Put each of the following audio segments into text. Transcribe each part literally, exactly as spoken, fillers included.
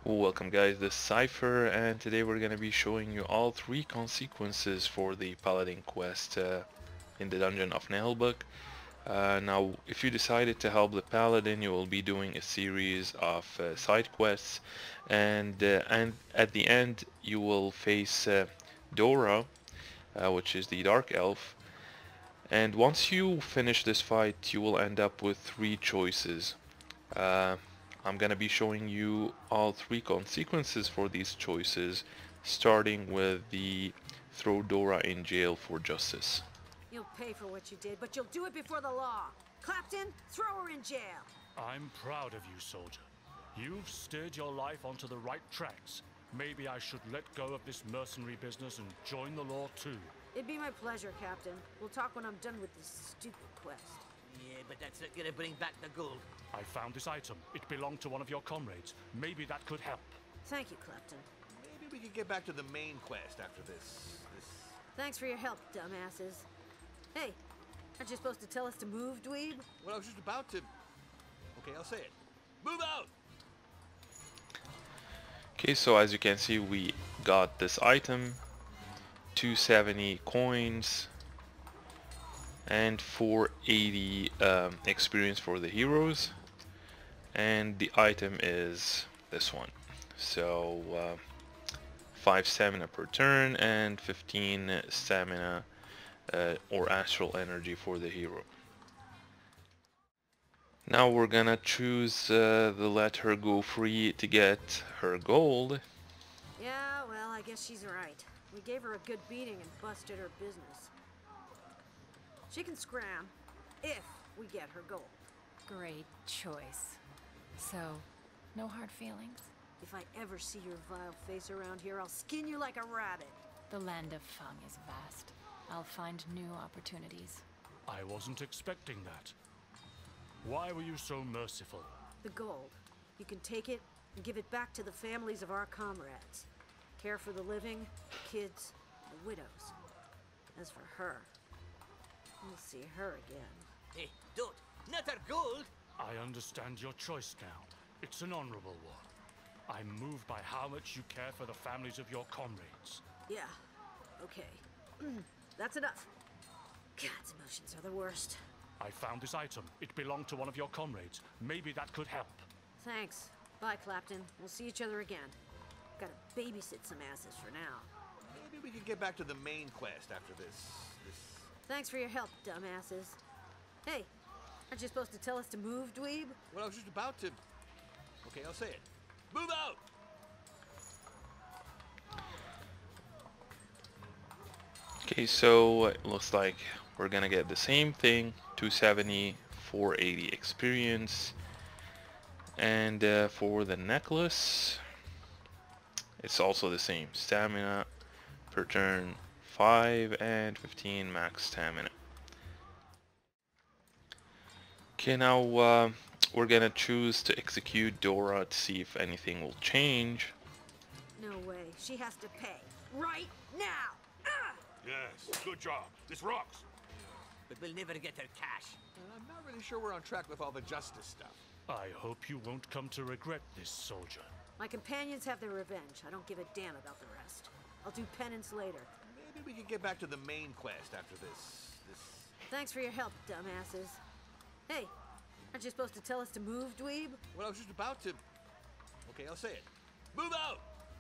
Welcome guys, this is Cypher, and today we're going to be showing you all three consequences for the Paladin quest uh, in the Dungeon of Naheulbeuk. Uh, now, if you decided to help the Paladin, you will be doing a series of uh, side quests, and, uh, and at the end you will face uh, Dora, uh, which is the Dark Elf, and once you finish this fight you will end up with three choices. Uh, I'm gonna be showing you all three consequences for these choices, starting with the throw Dora in jail for justice. You'll pay for what you did, but you'll do it before the law. Clapton, throw her in jail. I'm proud of you, soldier. You've steered your life onto the right tracks. Maybe I should let go of this mercenary business and join the law too. It'd be my pleasure, Captain. We'll talk when I'm done with this stupid quest. Yeah, but that's not gonna bring back the gold. I found this item. It belonged to one of your comrades. Maybe that could help. Thank you, Clapton. Maybe we could get back to the main quest after this. This. Thanks for your help, dumbasses. Hey, aren't you supposed to tell us to move, dweeb? Well, I was just about to. Okay, I'll say it. Move out. Okay, so as you can see, we got this item, two hundred seventy coins, and four hundred eighty um, experience for the heroes, and the item is this one. So uh, five stamina per turn and fifteen stamina uh, or astral energy for the hero. Now we're gonna choose uh, the let her go free to get her gold. Yeah, well, I guess she's right. We gave her a good beating and busted her business. She can scram, if we get her gold. Great choice. So, no hard feelings? If I ever see your vile face around here, I'll skin you like a rabbit. The land of Feng is vast. I'll find new opportunities. I wasn't expecting that. Why were you so merciful? The gold. You can take it and give it back to the families of our comrades. Care for the living, the kids, the widows. As for her, we'll see her again. Hey, don't! Not our gold! I understand your choice now. It's an honorable one. I'm moved by how much you care for the families of your comrades. Yeah, okay. That's enough. God's emotions are the worst. I found this item. It belonged to one of your comrades. Maybe that could help. Thanks. Bye, Clapton. We'll see each other again. Gotta babysit some asses for now. Maybe we could get back to the main quest after this. This. Thanks for your help, dumbasses. Hey, aren't you supposed to tell us to move, dweeb? Well, I was just about to. Okay, I'll say it. Move out. Okay, so it looks like we're gonna get the same thing, two hundred seventy, four hundred eighty experience, and uh, for the necklace it's also the same, stamina per turn five and fifteen max stamina. Okay, now uh, we're gonna choose to execute Dora to see if anything will change. No way. She has to pay. Right now! Ah! Yes, good job. This rocks. But we'll never get her cash. And I'm not really sure we're on track with all the justice stuff. I hope you won't come to regret this, soldier. My companions have their revenge. I don't give a damn about the rest. I'll do penance later. Maybe we could get back to the main quest after this. This. Thanks for your help, dumbasses. Hey, aren't you supposed to tell us to move, dweeb? Well, I was just about to. Okay, I'll say it. Move out.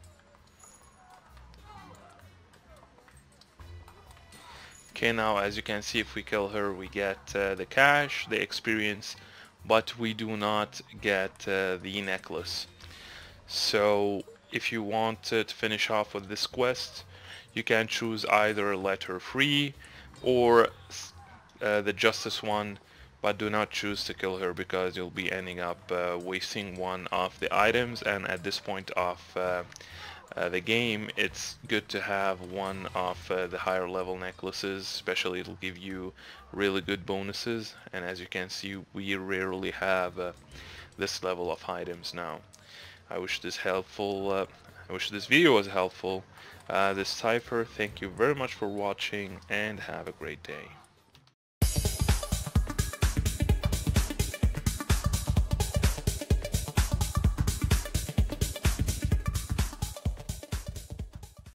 Okay, now as you can see, if we kill her we get uh, the cash, the experience, but we do not get uh, the necklace. So if you want uh, to finish off with this quest, you can choose either let her free or uh, the justice one, but do not choose to kill her because you'll be ending up uh, wasting one of the items, and at this point of uh, Uh, the game, it's good to have one of uh, the higher level necklaces, especially it'll give you really good bonuses, and as you can see we rarely have uh, this level of items now. I wish this helpful, uh, I wish this video was helpful. Uh, this Cypher, thank you very much for watching and have a great day.